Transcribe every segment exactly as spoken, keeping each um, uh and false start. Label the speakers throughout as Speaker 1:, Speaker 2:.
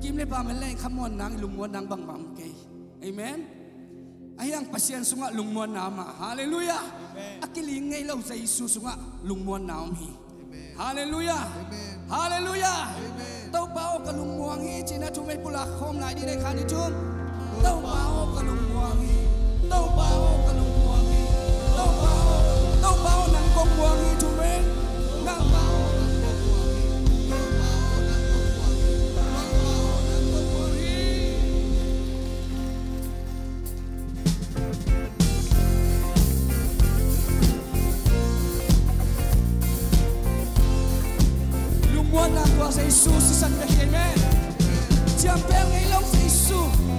Speaker 1: kim le pa man le khamon nang lungmon nang bang mam ke amen ayang pasien sunga lungmon nama hallelujah akiling ngai lo sa Isu sunga lungmon naom hi hallelujah hallelujah tau bao ka lungmuang hi china chumai pula khom nai di dai khani chum tau bao ka lungmuang hi tau bao ka lungmuang hi tau bao tau bao nang kong muang hi chumai nang bao Lungmuan ang tua sa Isu si San Amen. Siampel ngayon sa Isu.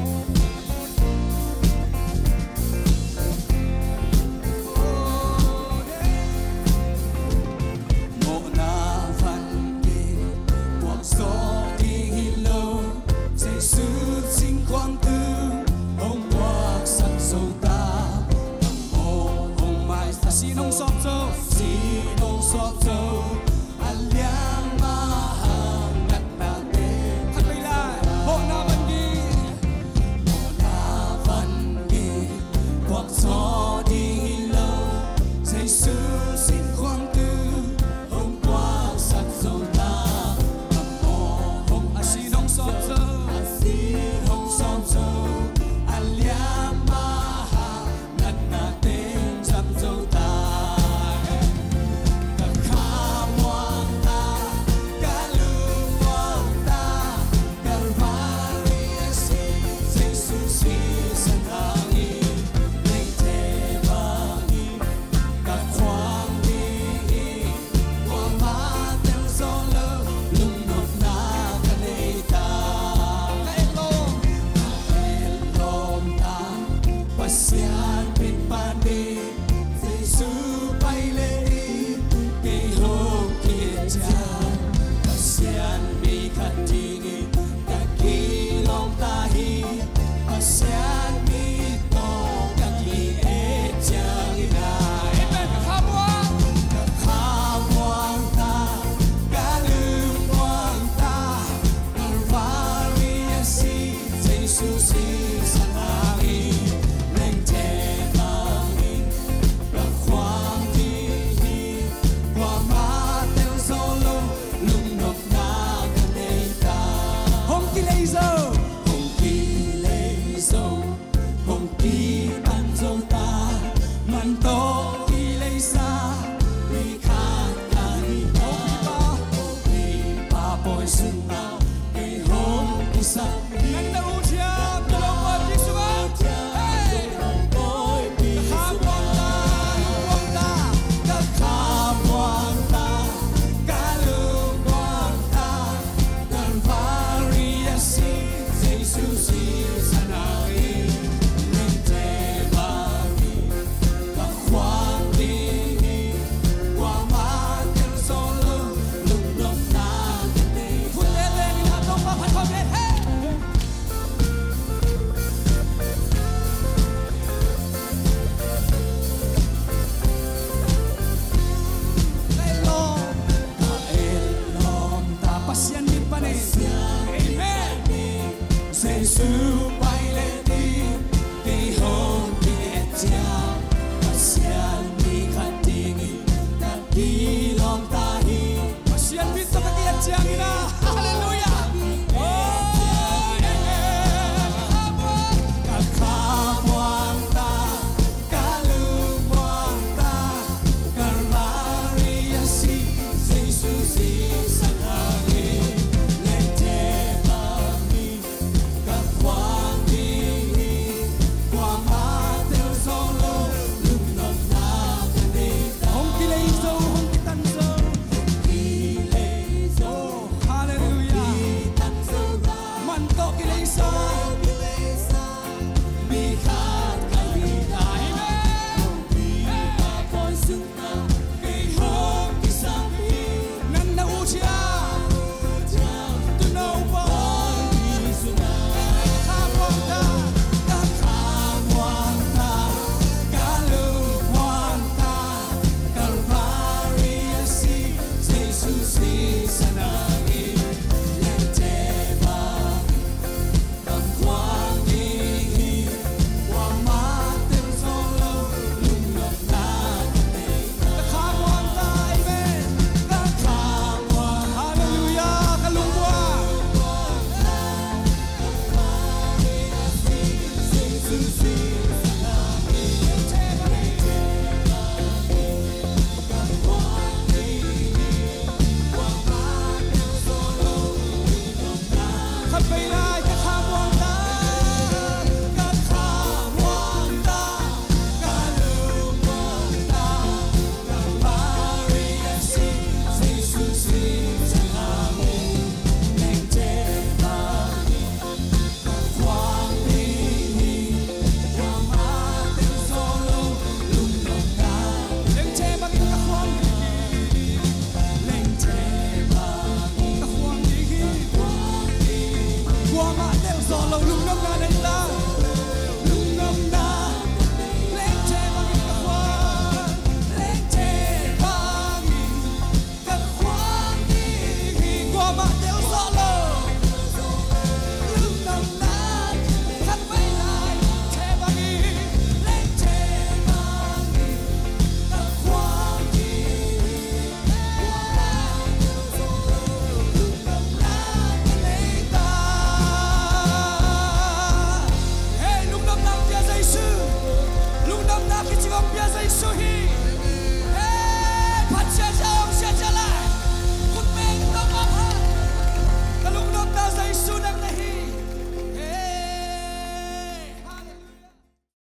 Speaker 1: Mo na van đi, cuộc gió đi lâu, sa Isu sinh quang tư, ông qua sắc sâu ta, mo ông mai ta xin ông sọp dâu, xin ông sọp dâu. Amen. Say